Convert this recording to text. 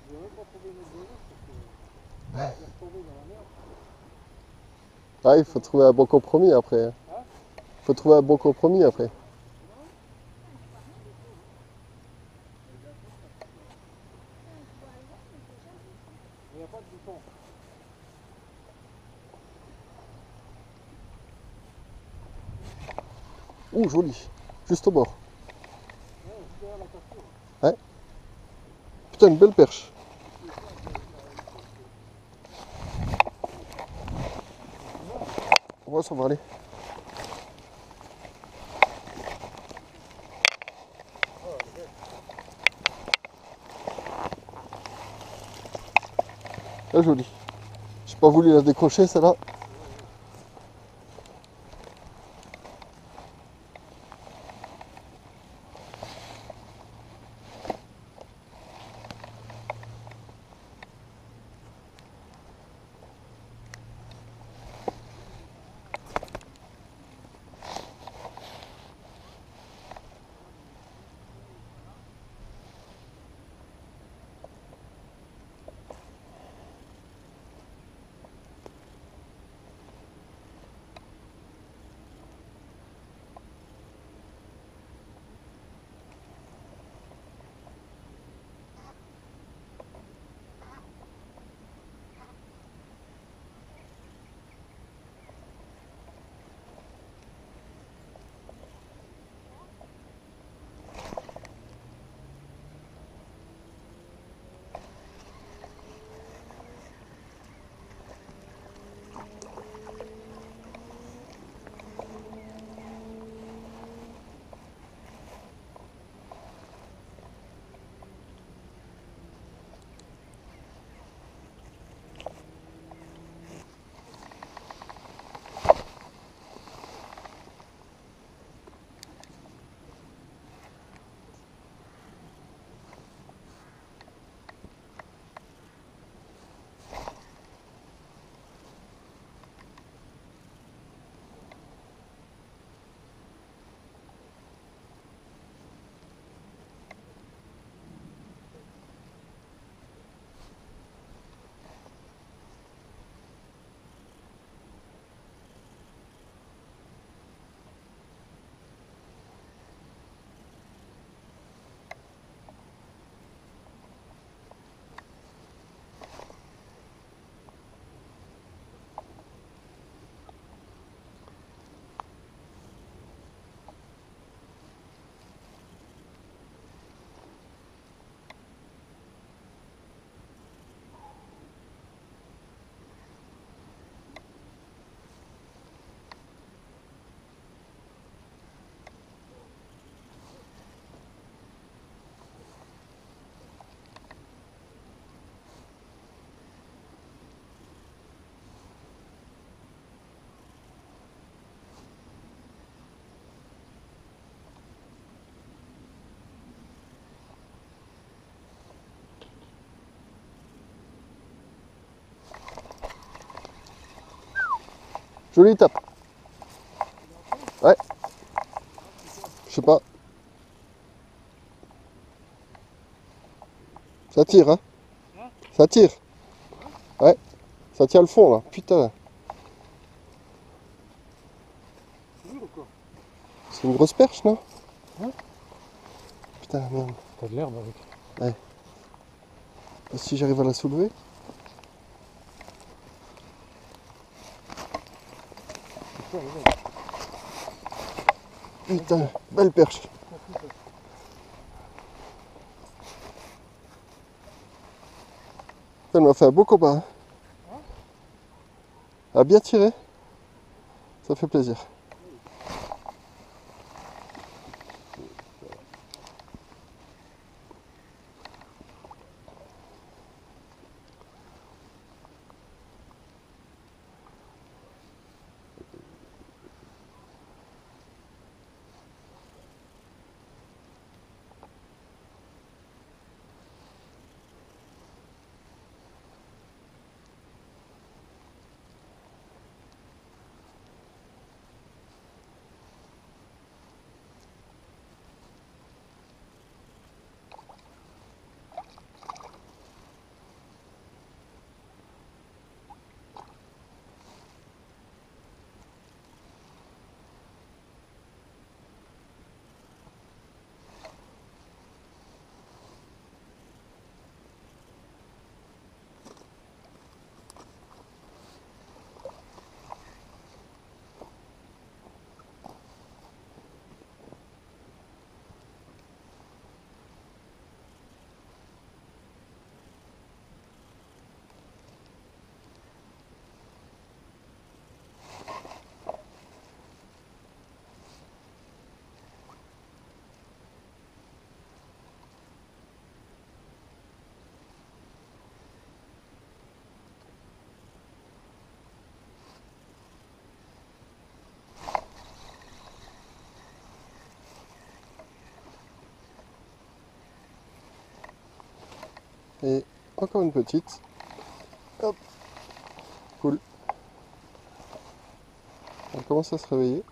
Je vais même pas trouver une autre bonheur parce que je vais retomber dans la merde. Ah, il faut trouver un bon compromis après. Hein? Il faut trouver un bon compromis après. Il n'y a pas de bouton. Ouh, joli. Juste au bord. Ouais, juste derrière la capture. Ouais. Putain, une belle perche. Ouais, ça va aller. Très jolie. J'ai pas voulu la décrocher celle-là. Jolie tape. Ouais. Je sais pas. Ça tire, hein. Hein? Ça tire. Ouais. Ça tient le fond, là. Putain. C'est lourd ou quoi? C'est une grosse perche, non? Hein? Putain, merde. T'as de l'herbe avec. Ouais. Si j'arrive à la soulever. Putain, les mecs. Putain, belle perche. Elle m'a fait un beau combat. Hein. Hein? Elle a bien tiré. Ça fait plaisir. Et encore une petite. Hop. Cool. Elle commence à se réveiller.